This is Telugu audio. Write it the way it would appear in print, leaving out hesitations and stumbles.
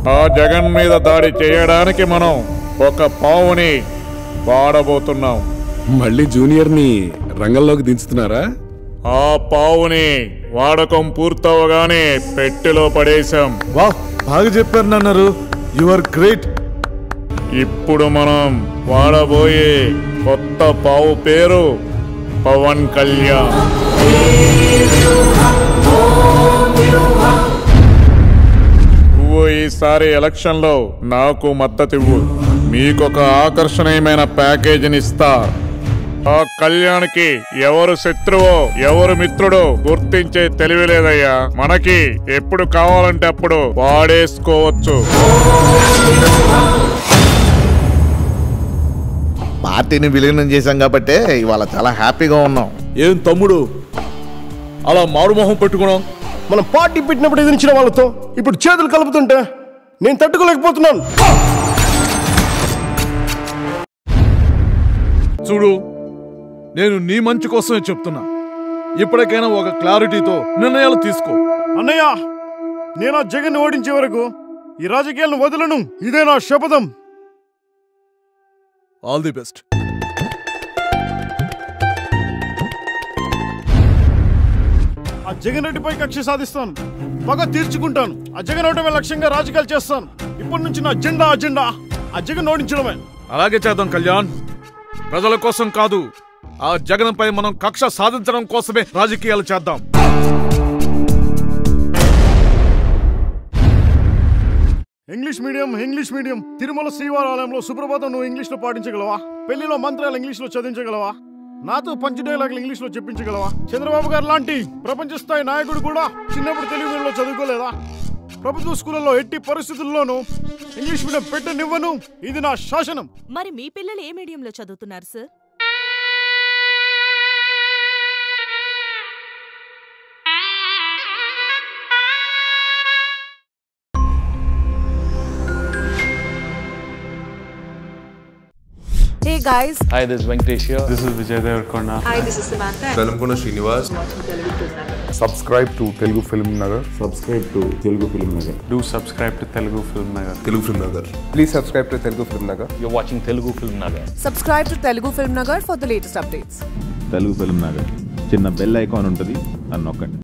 ఆ జగన్ మీద దాడి చేయడానికి మనం ఒక పావుని వాడబోతున్నాం. మళ్ళీ జూనియర్ని రంగంలోకి దించుతున్నారా? ఆ పావుని వాడకం పూర్తవగానే పెట్టెలో పడేశాం. వా, బాగా చెప్పారు నాన్నారు. You are great. ఇప్పుడు మనం వాడబోయే కొత్త పావు పేరు పవన్ కళ్యాణ్. నువ్వు ఈసారి ఎలక్షన్లో నాకు మద్దతివ్వు. మీకొక ఆకర్షణీయమైన ప్యాకేజీని ఇస్తా. ఆ కళ్యాణ్కి ఎవరు శత్రువో ఎవరు మిత్రుడో గుర్తించే తెలివి లేదయ్యా. మనకి ఎప్పుడు కావాలంటే అప్పుడు వాడేసుకోవచ్చు. పార్టీని విలీనం చేశాం కాబట్టి ఇవాళ చాలా హ్యాపీగా ఉన్నాం. ఏం తమ్ముడు అలా మారుమోహం పెట్టుకున్నాం? మనం పార్టీ పెట్టినప్పుడు ఎదిరించిన వాళ్ళతో ఇప్పుడు చేతులు కలుపుతుంటే నేను తట్టుకోలేకపోతున్నాను. చూడు, నేను నీ మంచి కోసమే చెప్తున్నా. ఇప్పటికైనా ఒక క్లారిటీతో నిర్ణయాలు తీసుకో. అన్నయ్య, నేను ఆ జగన్ ఓడించే వరకు ఈ రాజకీయాలను వదలను. ఇదే నా శపథం. All the best. ఆ జగన్ రెడ్డిపై కక్ష సాధిస్తాను, పగ తీర్చుకుంటాను. ఆ జగన్ ఓటమే లక్ష్యంగా రాజకీయాలు చేస్తాను. ఇప్పటి నుంచి నా అజెండా ఆ జగన్ ఓడించడమే. అలాగే చేద్దాం కళ్యాణ్. ప్రజల కోసం కాదు, ఆ జగన్పై మనం కక్ష సాధించడం కోసమే రాజకీయాలు చేద్దాం. ఇంగ్లీష్ మీడియం తిరుమల శ్రీవారాలయంలో సుప్రభాతం నువ్వు ఇంగ్లీష్ లో పాటించగలవా? పెళ్లిలో మంత్రాలు ఇంగ్లీష్ లో చదివించగలవా? నాతో పంచ్ డైలాగులు ఇంగ్లీష్ లో చెప్పించగలవా? చంద్రబాబు గారు లాంటి ప్రపంచ స్థాయి నాయకుడు కూడా చిన్నప్పుడు తెలుగు మీడియంలో చదువుకోలేదా? ప్రభుత్వ స్కూళ్ళలో ఎట్టి పరిస్థితుల్లోనూ ఇంగ్లీష్ మీడియం పెట్టనివ్వను. ఇది నా శాసనం. మరి మీ పిల్లలు ఏ మీడియంలో చదువుతున్నారు sir? Hey guys. Hi, this is Venkatesh here. This is Vijay Devarkonda. Hi, this is Samantha. Velamkona Srinivas. Subscribe to Telugu FilmNagar. Subscribe to Telugu FilmNagar. Do subscribe to Telugu FilmNagar. Telugu FilmNagar. Please subscribe to Telugu FilmNagar. You're watching Telugu FilmNagar. Subscribe to Telugu FilmNagar for the latest updates. Telugu FilmNagar. చిన్న బెల్ ఐకాన్ ఉంటుంది, అని నొక్కండి.